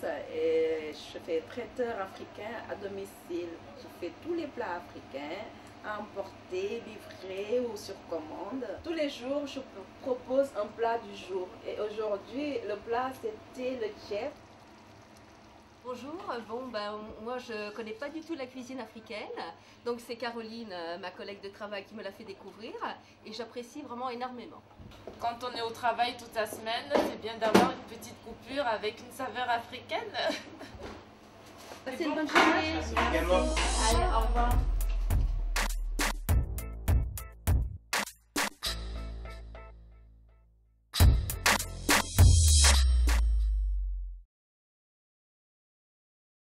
et je fais traiteur africain à domicile. Je fais tous les plats africains, à emporter, livrés ou sur commande. Tous les jours, je propose un plat du jour. Et aujourd'hui, le plat, c'était le chef. Bonjour, moi je connais pas du tout la cuisine africaine, donc c'est Caroline, ma collègue de travail, qui me l'a fait découvrir et j'apprécie vraiment énormément. Quand on est au travail toute la semaine, c'est bien d'avoir une petite coupure avec une saveur africaine. Passez une bonne journée. Allez, au revoir.